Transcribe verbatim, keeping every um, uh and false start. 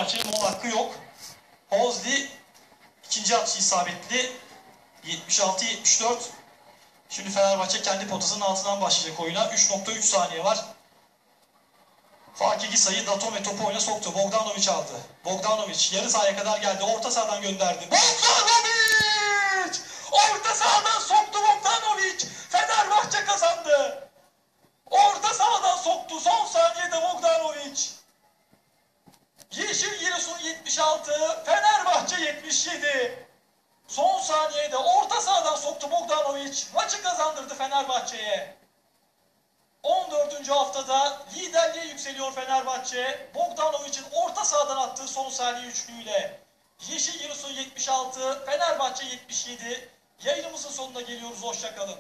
Fenerbahçe'nin gol hakkı yok. Hozli ikinci atış isabetli. yetmiş altı yetmiş dört. Şimdi Fenerbahçe kendi potasının altından başlayacak oyuna. üç nokta üç saniye var. Hakiki sayı Datome topu oyuna soktu. Bogdanovic aldı. Bogdanovic yarı sahaya kadar geldi. Orta sahadan gönderdi. Bogdanovic! Orta sahadan soktu Bogdanovic. Fenerbahçe kazandı. Orta sahadan soktu. Son saniyede Bogdanovic. Yeşil Giresun yetmiş altı, Fenerbahçe yetmiş yedi. Son saniyede orta sahadan soktu Bogdanovic. Maçı kazandırdı Fenerbahçe'ye. on dördüncü haftada liderliğe yükseliyor Fenerbahçe. Bogdanovic'in orta sahadan attığı son saniye üçlüğüyle. Yeşil Giresun yetmiş altı, Fenerbahçe yetmiş yedi. Yayınımızın sonuna geliyoruz. Hoşça kalın.